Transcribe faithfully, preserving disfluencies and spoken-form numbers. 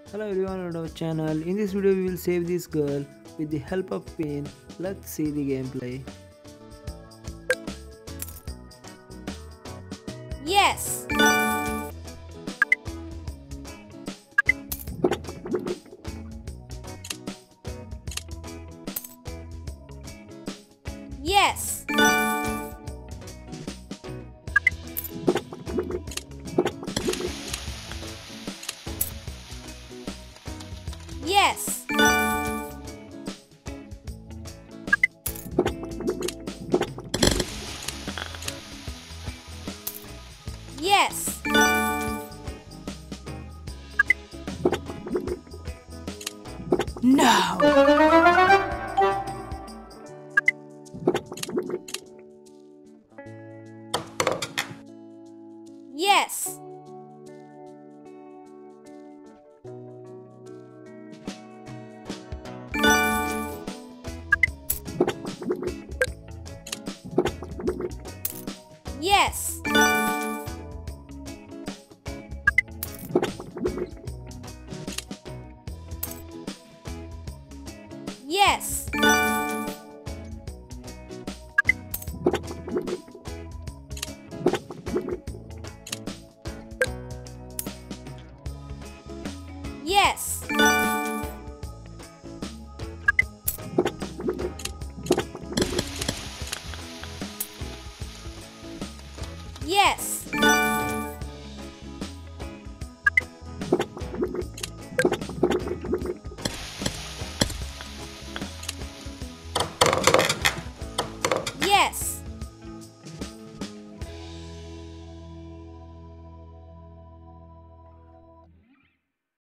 Hello everyone on our channel. In this video we will save this girl with the help of pin. Let's see the gameplay. Yes. Yes. Yes. Yes. No. Yes. Yes. Yes. Yes.